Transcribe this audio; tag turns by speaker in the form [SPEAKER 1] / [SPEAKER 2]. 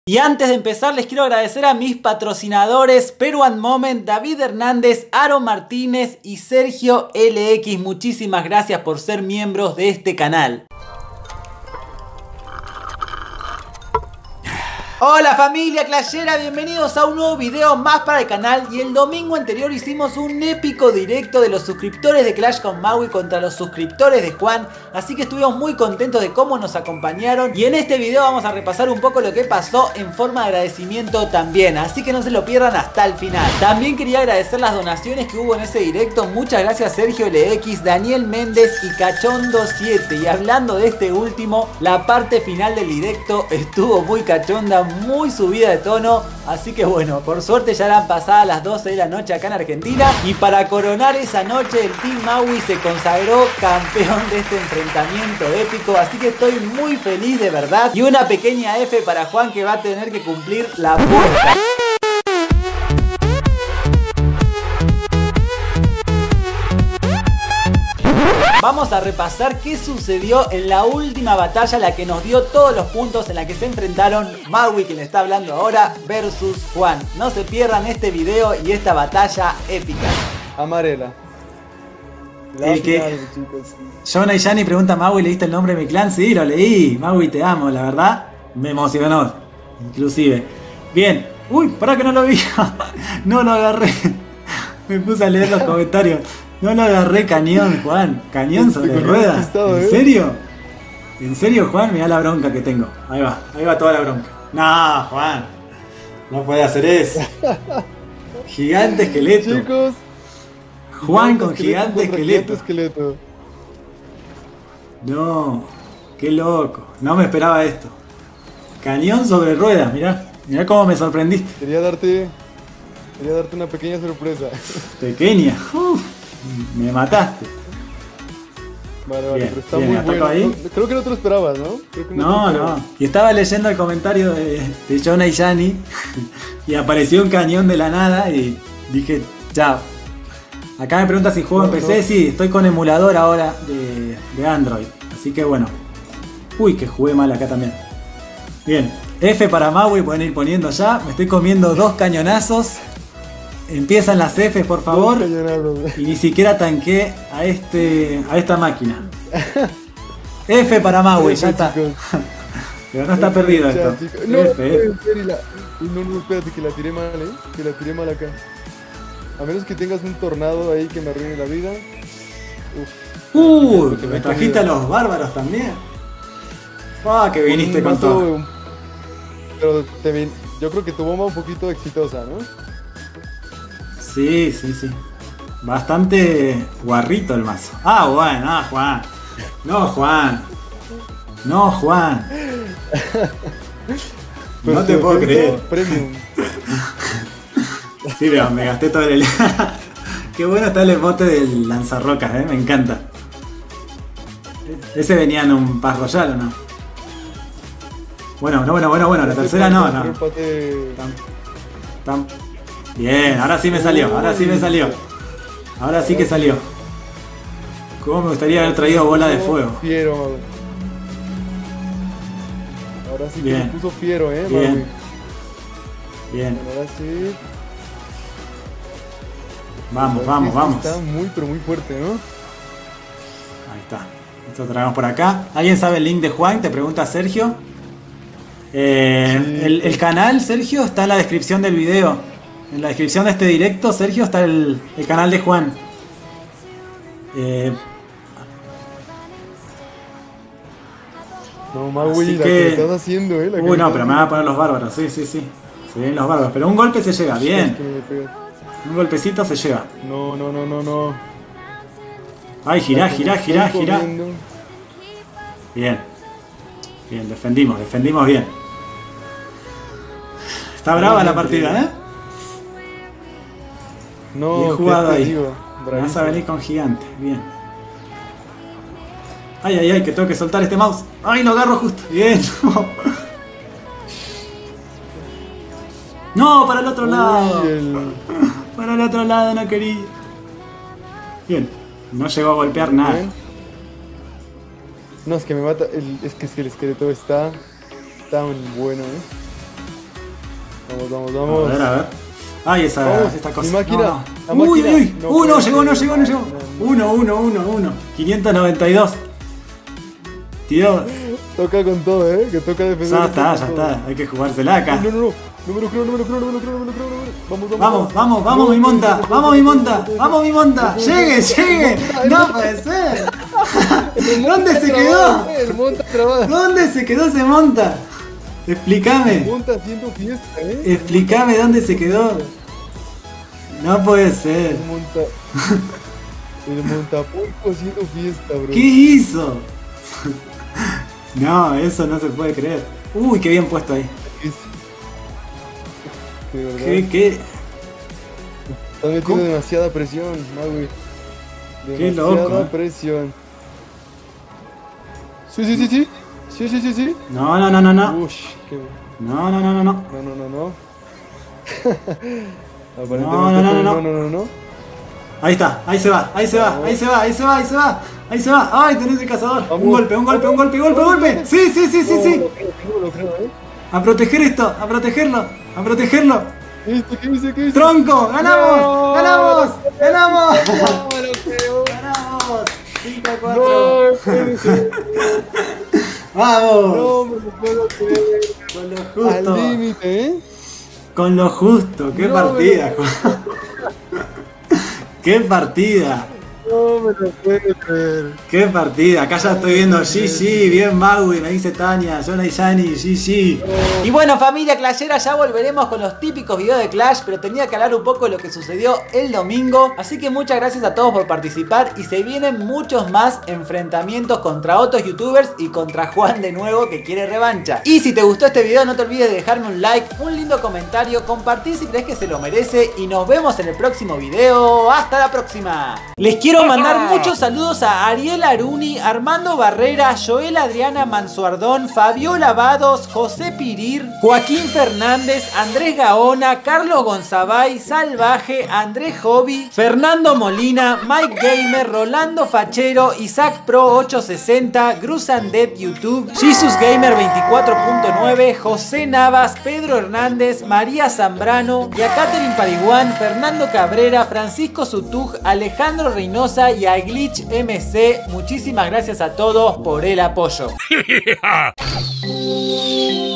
[SPEAKER 1] Y antes de empezar les quiero agradecer a mis patrocinadores Peruan Moment, David Hernández, Aaron Martínez y Sergio LX. Muchísimas gracias por ser miembros de este canal. Hola familia Clashera, bienvenidos a un nuevo video más para el canal. Y el domingo anterior hicimos un épico directo de los suscriptores de Clash con Maui contra los suscriptores de Juan. Así que estuvimos muy contentos de cómo nos acompañaron. Y en este video vamos a repasar un poco lo que pasó en forma de agradecimiento también. Así que no se lo pierdan hasta el final. También quería agradecer las donaciones que hubo en ese directo. Muchas gracias Sergio LX, Daniel Méndez y Cachondo7. Y hablando de este último, la parte final del directo estuvo muy cachonda, muy subida de tono, así que bueno, por suerte ya eran pasadas las 12 de la noche acá en Argentina. Y para coronar esa noche el Team Maui se consagró campeón de este enfrentamiento épico, así que estoy muy feliz de verdad. Y una pequeña F para Juan, que va a tener que cumplir la apuesta. Vamos a repasar qué sucedió en la última batalla, la que nos dio todos los puntos, en la que se enfrentaron Maui, quien le está hablando ahora, versus Juan. No se pierdan este video y esta batalla épica.
[SPEAKER 2] Amarela.
[SPEAKER 1] El que... Jonah y Yanni pregunta: Maui, ¿leíste el nombre de mi clan? Sí, lo leí. Maui, te amo, la verdad. Me emocionó, inclusive. Bien. Uy, pará que no lo vi. No lo agarré. Me puse a leer los comentarios. No lo agarré, cañón, Juan. Cañón sobre ruedas. ¿En serio? ¿En serio, Juan? Mirá la bronca que tengo. Ahí va toda la bronca. No, Juan. No puede hacer eso. Gigante esqueleto.
[SPEAKER 2] Chicos.
[SPEAKER 1] Juan con gigante esqueleto. No, qué loco. No me esperaba esto. Cañón sobre ruedas, mirá. Mirá cómo me sorprendiste.
[SPEAKER 2] Quería darte una pequeña sorpresa.
[SPEAKER 1] Pequeña. Me mataste.
[SPEAKER 2] Vale,
[SPEAKER 1] bien,
[SPEAKER 2] pero está
[SPEAKER 1] bien,
[SPEAKER 2] muy bueno.
[SPEAKER 1] ahí.
[SPEAKER 2] Creo que no te lo esperabas, ¿no? Creo que
[SPEAKER 1] no. Y estaba leyendo el comentario de Jonah y Yanni y apareció un cañón de la nada y dije, chao. Acá me pregunta si juego en PC. Sí, estoy con emulador ahora de Android. Así que bueno. Uy, que jugué mal acá también. Bien. F para Maui, pueden ir poniendo ya. Me estoy comiendo 2 cañonazos. Empiezan las F, por favor. Y ni siquiera tanqué a esta máquina. F para Maui, ya está. Pero no está perdido esto.
[SPEAKER 2] No,
[SPEAKER 1] F.
[SPEAKER 2] No, espérate, que la tiré mal, que la tiré mal acá. A menos que tengas un tornado ahí que me arruine la vida.
[SPEAKER 1] Me trajiste a los bárbaros también. Que viniste con todo.
[SPEAKER 2] Pero yo creo que tu bomba un poquito exitosa, ¿no?
[SPEAKER 1] Sí. Bastante guarrito el mazo. Bueno, Juan. No, Juan. No te puedo creer.
[SPEAKER 2] Premium.
[SPEAKER 1] Sí, pero me gasté todo el... Qué bueno está el emote del lanzarrocas, me encanta. Ese venía en un Pass Royal, ¿o no? Bueno, la tercera no. Bien, ahora sí me salió. Ahora sí que salió. Cómo me gustaría haber traído bola de fuego.
[SPEAKER 2] Fiero. Ahora sí que me puso fiero,
[SPEAKER 1] Bien.
[SPEAKER 2] Ahora sí.
[SPEAKER 1] Vamos.
[SPEAKER 2] Está pero muy fuerte, ¿no?
[SPEAKER 1] Ahí está. Esto traemos por acá. ¿Alguien sabe el link de Juan? Te pregunta Sergio.
[SPEAKER 2] Sí.
[SPEAKER 1] El canal, Sergio, está en la descripción del video. En la descripción de este directo, Sergio, está el canal de Juan.
[SPEAKER 2] No, Maui, la que estás haciendo,
[SPEAKER 1] no, pero me van a poner los bárbaros, sí. Se ven los bárbaros, pero un golpe se llega, bien. Un golpecito se llega.
[SPEAKER 2] No.
[SPEAKER 1] Ay, girá. Bien, defendimos bien. Está brava la partida, ¿eh?
[SPEAKER 2] No,
[SPEAKER 1] bien jugado ahí.
[SPEAKER 2] Me
[SPEAKER 1] vas a venir con gigante, bien. Ay, que tengo que soltar este mouse. Ay, lo agarro justo. Bien. No, para el otro lado. Para el otro lado no quería. Bien. No llegó a golpear nada. Bien.
[SPEAKER 2] No, es que me mata. Es que el esqueleto está tan bueno, Vamos,
[SPEAKER 3] A
[SPEAKER 2] vamos.
[SPEAKER 3] ver, a ver. Ay,
[SPEAKER 2] Vamos,
[SPEAKER 3] esta
[SPEAKER 2] mi
[SPEAKER 3] cosa.
[SPEAKER 2] máquina,
[SPEAKER 3] No,
[SPEAKER 2] la
[SPEAKER 3] no. Uy,
[SPEAKER 2] máquina.
[SPEAKER 3] uy.
[SPEAKER 2] No
[SPEAKER 3] No
[SPEAKER 2] puede
[SPEAKER 3] llegó, no
[SPEAKER 2] ser.
[SPEAKER 3] llegó, no llegó. 1. 592. Tío,
[SPEAKER 2] Toca con todo, que toca defender.
[SPEAKER 3] ya está. Hay que jugársela acá.
[SPEAKER 2] No. Número creo.
[SPEAKER 3] Vamos, mi monta. Vamos, mi monta. Llegue. No puede ser. ¿Dónde se quedó?
[SPEAKER 2] El monta trabado.
[SPEAKER 3] ¿Dónde se quedó ese monta? Explícame.
[SPEAKER 2] El monta haciendo fiesta,
[SPEAKER 3] Explícame dónde se quedó. No puede ser.
[SPEAKER 2] El montapulpo haciendo fiesta, bro.
[SPEAKER 3] ¿Qué hizo? No, eso no se puede creer. Uy, qué bien puesto ahí.
[SPEAKER 2] De verdad.
[SPEAKER 3] ¿Qué?
[SPEAKER 2] Está metiendo
[SPEAKER 3] ¿Cómo?
[SPEAKER 2] demasiada presión, Magui.
[SPEAKER 3] Qué
[SPEAKER 2] Demasiada
[SPEAKER 3] loco,
[SPEAKER 2] presión. Sí.
[SPEAKER 3] No.
[SPEAKER 2] Ush, qué...
[SPEAKER 3] No.
[SPEAKER 2] No. Aparentemente no.
[SPEAKER 3] Ahí está, ahí se va. Ay, tenés el cazador.
[SPEAKER 2] Vamos.
[SPEAKER 3] Un golpe. Sí.
[SPEAKER 2] Lo creo,
[SPEAKER 3] A proteger esto, a protegerlo.
[SPEAKER 2] ¿Qué dice?
[SPEAKER 3] ¡Tronco! ¡Ganamos!
[SPEAKER 2] No, me lo creo.
[SPEAKER 3] ¡Ganamos! 5-4.
[SPEAKER 2] No, puede ser.
[SPEAKER 3] ¡Vamos!
[SPEAKER 2] No me lo puedo creer.
[SPEAKER 3] Con lo
[SPEAKER 2] Al
[SPEAKER 3] justo.
[SPEAKER 2] límite,
[SPEAKER 3] Con lo justo. ¡Qué
[SPEAKER 2] No,
[SPEAKER 3] partida! ¡Qué partida!
[SPEAKER 2] No me lo puedo creer.
[SPEAKER 3] ¡Qué partida! Acá ya estoy viendo GG, bien Magui, me dice Tania, Jonah y Yani, GG.
[SPEAKER 1] Y bueno, familia clashera, ya volveremos con los típicos videos de Clash, pero tenía que hablar un poco de lo que sucedió el domingo. Así que muchas gracias a todos por participar y se vienen muchos más enfrentamientos contra otros youtubers y contra Juan de nuevo que quiere revancha. Y si te gustó este video no te olvides de dejarme un like, un lindo comentario, compartir si crees que se lo merece y nos vemos en el próximo video. ¡Hasta la próxima! Les quiero mandar muchos saludos a Ariel Aruni, Armando Barrera, Joel Adriana Mansuardón, Fabiola Vados, José Pirir, Joaquín Fernández, Andrés Gaona, Carlos Gonzabay, Salvaje, Andrés Hobby, Fernando Molina, Mike Gamer, Rolando Fachero, Isaac Pro 860, Grusandet YouTube, Jesus Gamer 24.9, José Navas, Pedro Hernández, María Zambrano, Catherine Pariguán, Fernando Cabrera, Francisco Sutug, Alejandro Reynosa y a Glitch MC. Muchísimas gracias a todos por el apoyo.